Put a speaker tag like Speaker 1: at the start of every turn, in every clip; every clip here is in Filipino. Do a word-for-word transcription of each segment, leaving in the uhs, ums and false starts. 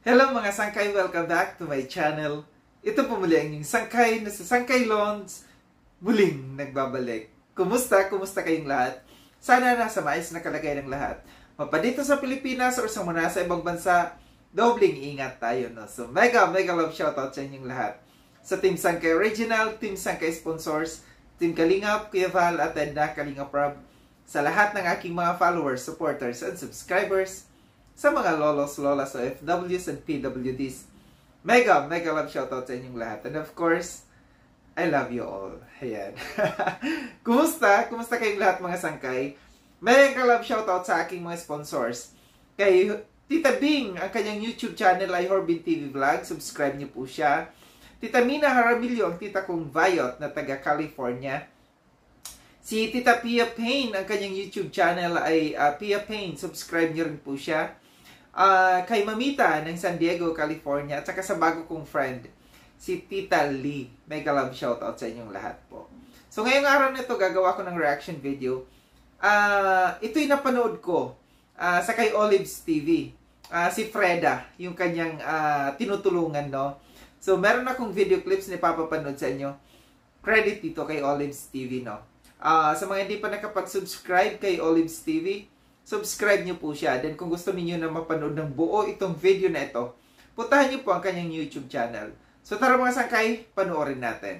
Speaker 1: Hello mga sangkay! Welcome back to my channel. Ito po muli ang inyong sangkay na sa Sangkay Lons muling nagbabalik. Kumusta? Kumusta kayong lahat? Sana nasa maayos na kalagayan ng lahat. Mapadito sa Pilipinas o sa muna sa ibang bansa, dobling ingat tayo. No? So mega mega love shoutout sa inyong lahat. Sa Team Sangkay Original, Team Sangkay Sponsors, Team Kalingap, Kuya Val at Edna Kalingap Rob, sa lahat ng aking mga followers, supporters, and subscribers, sa mga lolos, lolas, O F Ws, and P W Ds. Mega, mega love shoutout sa inyong lahat. And of course, I love you all. Ayan. Kumusta? Kumusta kayong lahat mga sangkay? Mega love shoutout sa aking mga sponsors. Kay Tita Bing, ang kanyang YouTube channel ay Horbin T V Vlog. Subscribe niyo po siya. Tita Mina Haramilio, ang tita kong Vayot na taga California. Si Tita Pia Payne, ang kanyang YouTube channel ay uh, Pia Payne. Subscribe niyo rin po siya. Uh, kay Mamita ng San Diego, California, at saka sa bago kong friend, si Tita Lee. Mega love shoutout sa inyong lahat po. So ngayong araw na ito, gagawa ko ng reaction video. Uh, ito'y napanood ko uh, sa kay Olives T V. Uh, si Freda, yung kanyang uh, tinutulungan, no? So meron akong video clips na ipapapanood sa inyo. Credit dito kay Olives T V, no? Uh, sa mga hindi pa nakapag-subscribe kay Olives T V, subscribe nyo po siya. Then kung gusto niyo na mapanood ng buo itong video na ito, puntahan nyo po ang kanyang YouTube channel. So tara mga sangkay, panoorin natin.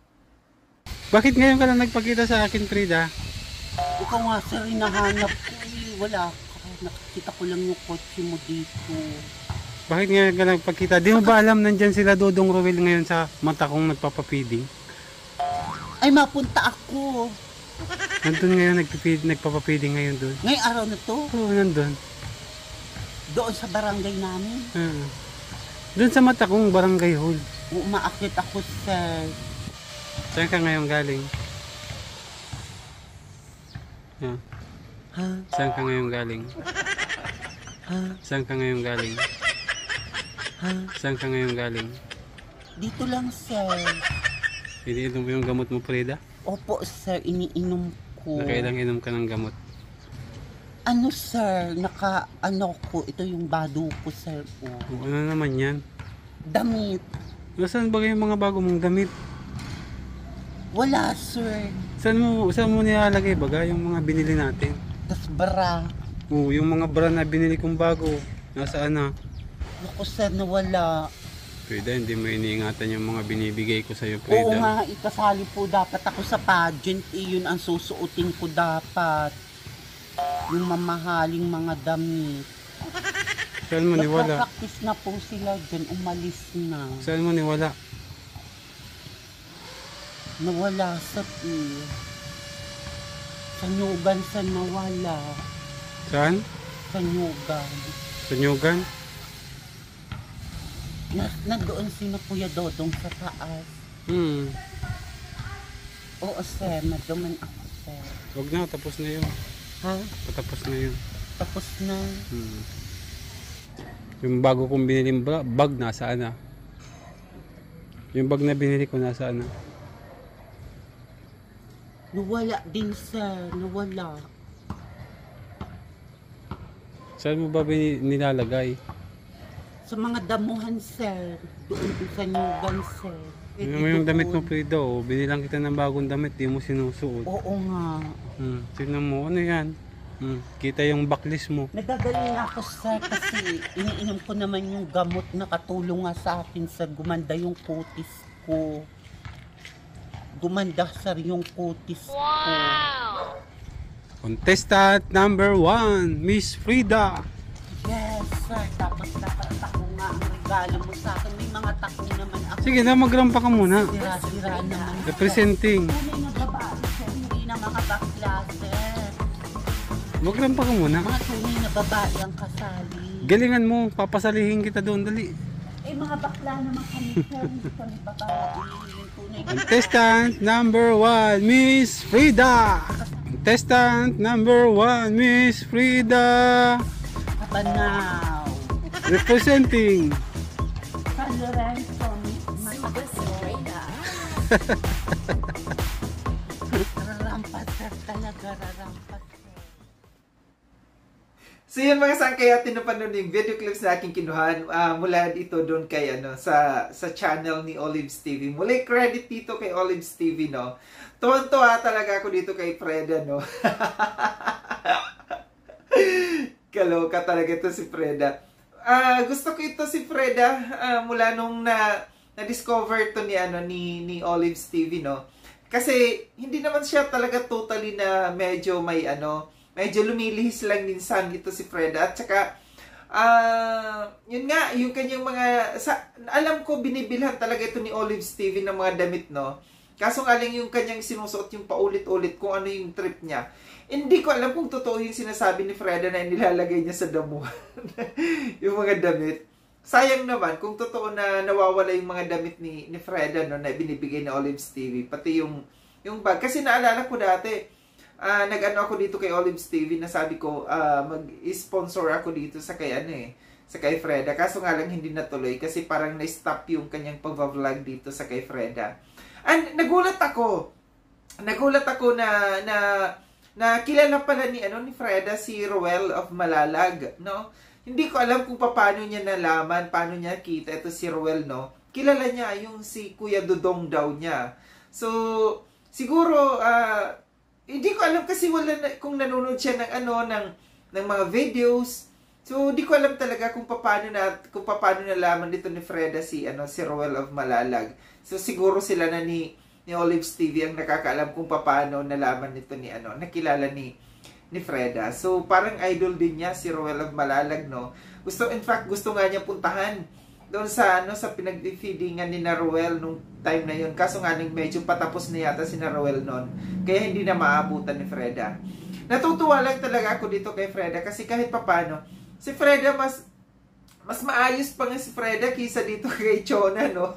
Speaker 2: Bakit ngayon ka lang nagpakita sa akin, Frida?
Speaker 3: Ikaw nga sir, hinahanap ko eh. Wala ka. Nakikita ko lang yung kotse mo dito.
Speaker 2: Bakit ngayon ka lang nagpakita? Di mo ba alam nandyan sila Dodong Ruel ngayon sa mata kong nagpapapiding?
Speaker 3: Ay, mapunta ako.
Speaker 2: Nandun ngayon, nagpipid, nagpapapiding ngayon doon.
Speaker 3: Ngayong araw na to?
Speaker 2: Oo, nandun.
Speaker 3: Doon sa barangay namin?
Speaker 2: Uh, doon sa mata kong barangay hall.
Speaker 3: Umaakit ako sir.
Speaker 2: Saan ka ngayon galing? Yeah.
Speaker 3: Ha?
Speaker 2: Saan ka ngayon galing?
Speaker 3: Ha?
Speaker 2: Saan ka ngayon galing?
Speaker 3: Ha?
Speaker 2: Saan ka ngayon galing?
Speaker 3: Dito lang sir.
Speaker 2: Iniinom mo yung gamot mo, Frida?
Speaker 3: Opo sir, iniinom ko.
Speaker 2: Nakailang inom ka ng gamot?
Speaker 3: Ano sir, naka ano ko, ito yung bado ko sir. Oh.
Speaker 2: Ano naman yan?
Speaker 3: Damit.
Speaker 2: Saan ba yung mga bago mong damit?
Speaker 3: Wala sir.
Speaker 2: Saan mo, saan mo nilalagay baga yung mga binili natin?
Speaker 3: Tas bra.
Speaker 2: Oo, yung mga bra na binili kong bago, nasaan na?
Speaker 3: Naku sir, nawala.
Speaker 2: Frida, hindi mo iniingatan yung mga binibigay ko sa'yo, Frida.
Speaker 3: Oo nga, ikasali po dapat ako sa pageant. Eh, yun ang susuotin ko dapat. Yung mamahaling mga damit.
Speaker 2: Saan mo niwala?
Speaker 3: Nagpa-practice na po sila dyan, umalis na.
Speaker 2: Saan mo niwala?
Speaker 3: Nawala sa eh. Sa Nyugan sa nawala.
Speaker 2: Saan?
Speaker 3: Sa Nyugan.
Speaker 2: Sa Nyugan?
Speaker 3: Na, nandoon si na Kuya Dodong sa taas.
Speaker 2: Hmm.
Speaker 3: Oo sir, naduman ako sir.
Speaker 2: Huwag na, tapos na yun.
Speaker 3: Ha?
Speaker 2: Patapos na yun.
Speaker 3: Tapos na.
Speaker 2: Hmm. Yung bago kong biniling bag, nasaan na? Yung bag na binili ko, nasaan na?
Speaker 3: Nawala din sir, nawala.
Speaker 2: Saan mo ba nilalagay?
Speaker 3: Sa mga damuhan sir, doon din sa Nyugan sir.
Speaker 2: Ano mo yung damit mo, Frida? Oh. Binilang kita ng bagong damit, di mo sinusuot.
Speaker 3: Oo nga.
Speaker 2: Hmm. Tignan mo, ano yan? Hmm. Kita yung backlist mo.
Speaker 3: Nagagaling ako sir kasi iniinom ko naman yung gamot na katulong nga sa akin sa gumanda yung kutis ko. Gumanda sir yung kutis ko.
Speaker 4: Wow!
Speaker 2: Contestant number one, Miss Frida.
Speaker 3: Yes sir, tapos dapat tako nga ang regalo mo sa akin. May mga tako naman ako.
Speaker 2: Sige na, magrampa ka muna.
Speaker 3: Sira-sira naman.
Speaker 2: Representing.
Speaker 3: Tunay na babae sir, hindi na mga bakla sir.
Speaker 2: Magrampa ka muna.
Speaker 3: Mga tunay na babae ang kasali.
Speaker 2: Galingan mo, papasalihin kita doon, dali.
Speaker 3: Eh mga bakla naman kami sir, hindi kami babae. Yung tunay na
Speaker 2: Contestant number one, Miss Frida. Contestant number one, Miss Frida.
Speaker 3: Banaw.
Speaker 2: Representing.
Speaker 3: San Lorenzo, Rarampas sir talaga, rarampas sir.
Speaker 1: So yun mga sangkay, atin na panon yung video clips na aking kinuhan uh, mula dito doon kay ano sa sa channel ni Olives T V. Muli credit dito kay Olives T V, no. Tuwan-tuwa talaga ako dito kay Freda, no. Kaloka talaga ito si Freda. Uh, gusto ko ito si Freda uh, mula nung na na-discover to ni ano ni ni Olives T V, no. Kasi hindi naman siya talaga totally na medyo may ano medyo lumilihis lang minsan ito si Freda. At saka, uh, yun nga, yung kanyang mga, sa, alam ko binibilhan talaga ito ni Olives T V ng mga damit, no? Kaso nga lang yung kanyang sinusuot yung paulit-ulit kung ano yung trip niya. Hindi ko alam kung totoo yung sinasabi ni Freda na nilalagay niya sa damuhan. Yung mga damit. Sayang naman kung totoo na nawawala yung mga damit ni, ni Freda, no, na binibigay ni Olives T V. Pati yung, yung bag. Kasi naalala ko dati, Uh, nag-ano ako dito kay Olives T V na sabi ko uh, mag-sponsor ako dito sa kay ano eh, sa kay Freda. Kaso nga lang hindi natuloy kasi parang na-stop yung kanyang pag-vlog dito sa kay Freda. And nagulat ako. Nagulat ako na na na kilala pala ni ano ni Freda si Roel of Malalag, no? Hindi ko alam kung paano niya nalaman, paano niya kita ito si Roel, no? Kilala niya yung si Kuya Dudong daw niya. So siguro ah uh, hindi ko alam kasi wala na, kung nanonood siya ng ano ng ng mga videos. So hindi ko alam talaga kung paano na kung paano nalaman dito ni Freda si ano si Roel of Malalag. So siguro sila na ni ni Olives T V ang nakakaalam kung paano nalaman nito ni ano nakilala ni ni Freda. So parang idol din niya si Roel of Malalag, no. Gusto in fact gusto nga niya puntahan doon sa ano sa pinag-feedingan ni na Roel nung time na yun. Kaso nga nang medyo patapos na yata si na Roel noon. Kaya hindi na maabutan ni Freda. Natutuwa lang talaga ako dito kay Freda kasi kahit papano si Freda mas mas maayos pa nga si Freda kaysa dito kay Chona, no.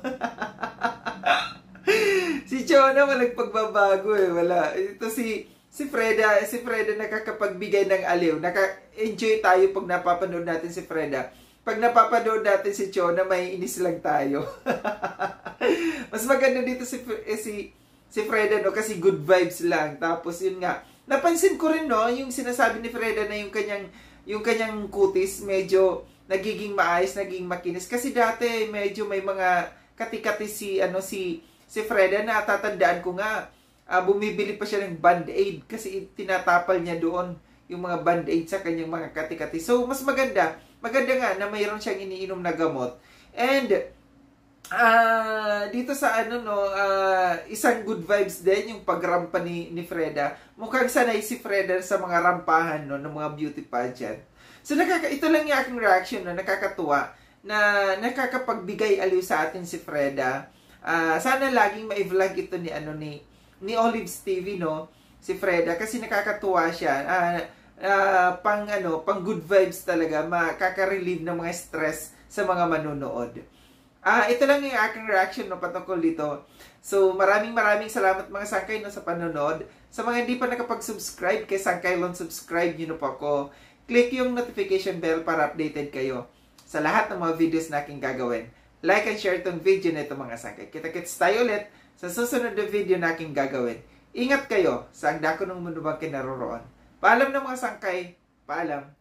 Speaker 1: Si Chona walang pagbabago eh, wala. Ito si si Freda, si Freda nakakapagbigay ng aliw. Naka-enjoy tayo pag napapanood natin si Freda. Pag napapanood natin si Chona, may inis lang tayo. Mas maganda dito si eh, si si Freda, no, kasi good vibes lang. Tapos yun nga, napansin ko rin, no, yung sinasabi ni Freda na yung kanyang yung kanyang kutis medyo nagiging maayos, naging makinis kasi dati medyo may mga kati-kati si ano si si Freda na tatandaan ko nga uh, bumibili pa siya ng Band-Aid kasi tinatapal niya doon yung mga Band-Aid sa kanyang mga kati-kati. So mas maganda Maganda nga na mayroon siyang iniinom na gamot. And uh, dito sa ano no, uh, isang good vibes din yung pagrampa ni ni Freda. Mukhang sanay si Freda sa mga rampahan, no, ng mga beauty pageant. So nakaka ito lang yung aking reaction, no, nakakatuwa na nakakapagbigay aliw sa atin si Freda. Uh, sana laging mai-vlog ito ni ano ni ni Olives T V, no, si Freda kasi nakakatuwa siya. Uh, Uh, pang ano, pang good vibes talaga, makaka-relieve ng mga stress sa mga manonood. Ah, uh, ito lang yung aking reaction, no, patungkol dito. So, maraming maraming salamat mga sangkay, no, sa panonood. Sa mga hindi pa nakapag-subscribe kay Sangkay Lon, subscribe niyo na po ako. Click yung notification bell para updated kayo sa lahat ng mga videos na aking gagawin. Like and share itong video na ito mga sangkay. Kita-kits tayo ulit sa susunod na video na aking gagawin. Ingat kayo sa ang dako ng mundo bang kinaroroon. Paalam ng mga sangkay. Paalam.